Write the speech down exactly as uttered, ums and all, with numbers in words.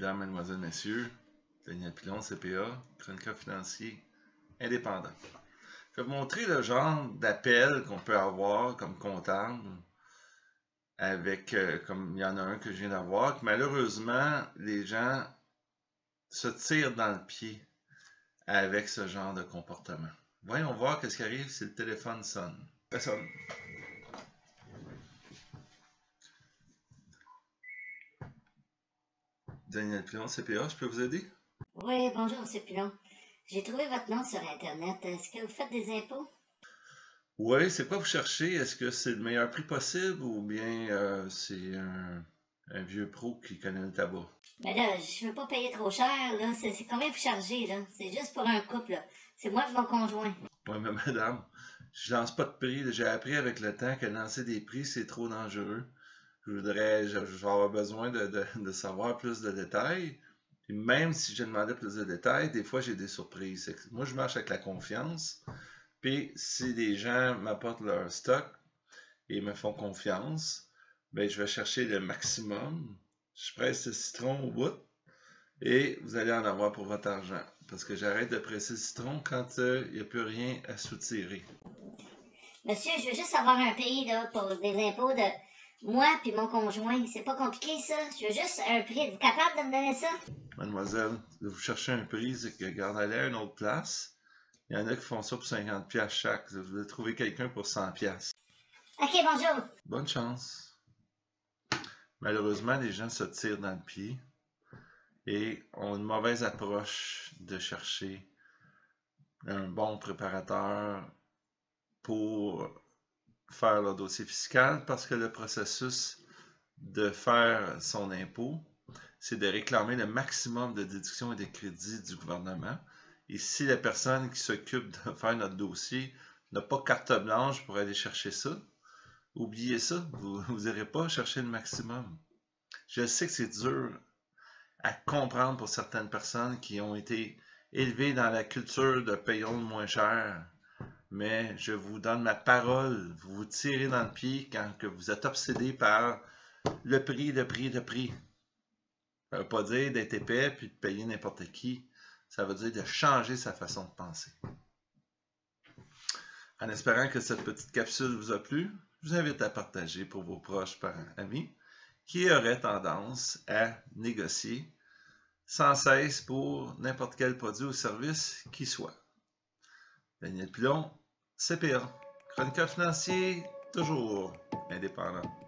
Mesdames, Mesdemoiselles, Messieurs, Daniel Pilon, C P A, chroniqueur financier indépendant. Je vais vous montrer le genre d'appel qu'on peut avoir comme comptable avec, euh, comme il y en a un que je viens d'avoir, que malheureusement, les gens se tirent dans le pied avec ce genre de comportement. Voyons voir qu'est-ce qui arrive si le téléphone sonne. Ça sonne. Daniel Pilon, C P A, je peux vous aider? Oui, bonjour, M. Pilon. J'ai trouvé votre nom sur Internet. Est-ce que vous faites des impôts? Oui, c'est quoi vous cherchez? Est-ce que c'est le meilleur prix possible ou bien euh, c'est un, un vieux pro qui connaît le tabac? Mais là, je veux pas payer trop cher, là. C'est c'est combien vous chargez, là? C'est juste pour un couple, là. C'est moi et mon conjoint. Oui, mais madame, je lance pas de prix. J'ai appris avec le temps que lancer des prix, c'est trop dangereux. Je voudrais, je, je vais avoir besoin de, de, de savoir plus de détails. Puis même si je demandais plus de détails, des fois j'ai des surprises. Moi, je marche avec la confiance. Puis si les gens m'apportent leur stock et me font confiance, ben, je vais chercher le maximum. Je presse le citron au bout et vous allez en avoir pour votre argent. Parce que j'arrête de presser le citron quand il euh, n'y a plus rien à soutirer. Monsieur, je veux juste avoir un prix, là, pour des impôts de moi puis mon conjoint. C'est pas compliqué, ça. Je veux juste un prix. Êtes-vous capable de me donner ça? Mademoiselle, vous cherchez un prix, c'est que garde aller à une autre place. Il y en a qui font ça pour cinquante piastres chaque. Vous devez trouver quelqu'un pour cent piastres. Ok, bonjour. Bonne chance. Malheureusement, les gens se tirent dans le pied et ont une mauvaise approche de chercher un bon préparateur pour faire leur dossier fiscal parce que le processus de faire son impôt, c'est de réclamer le maximum de déductions et de crédits du gouvernement. Et si la personne qui s'occupe de faire notre dossier n'a pas carte blanche pour aller chercher ça, oubliez ça, vous n'irez pas chercher le maximum. Je sais que c'est dur à comprendre pour certaines personnes qui ont été élevées dans la culture de payons le moins cher, mais je vous donne ma parole, vous vous tirez dans le pied quand que vous êtes obsédé par le prix, le prix, le prix. Ça ne veut pas dire d'être épais puis de payer n'importe qui. Ça veut dire de changer sa façon de penser. En espérant que cette petite capsule vous a plu, je vous invite à partager pour vos proches, parents, amis qui auraient tendance à négocier sans cesse pour n'importe quel produit ou service qui soit. Daniel Pilon, C P A, chroniqueur financier, toujours indépendant.